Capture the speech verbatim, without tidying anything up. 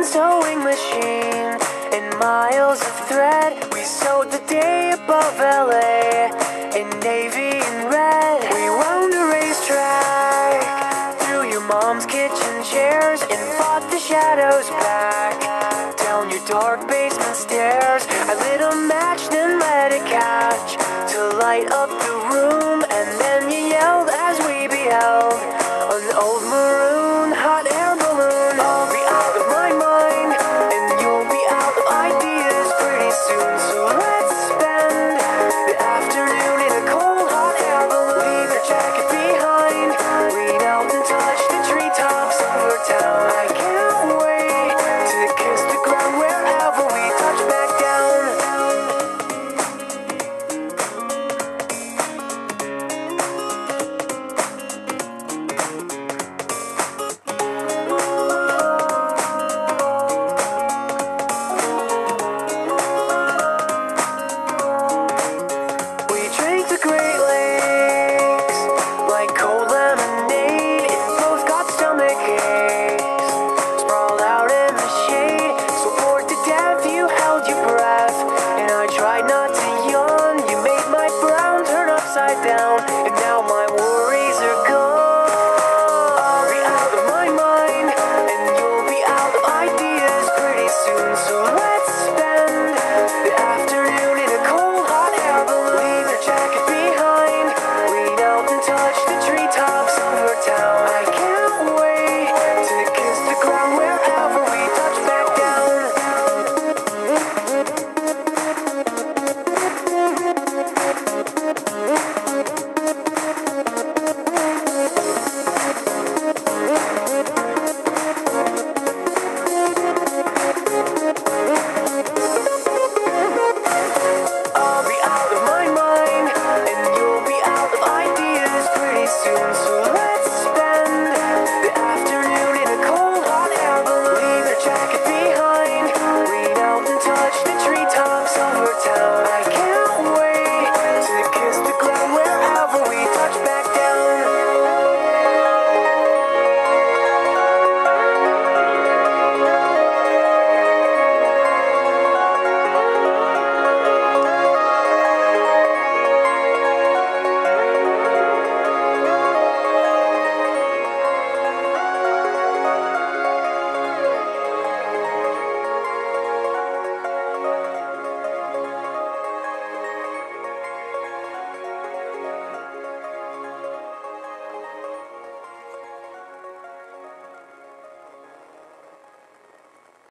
sewing machine and miles of thread. We sewed the day above L A in navy and red. We wound a racetrack through your mom's kitchen chairs and fought the shadows back down your dark basement stairs. I lit a match, then my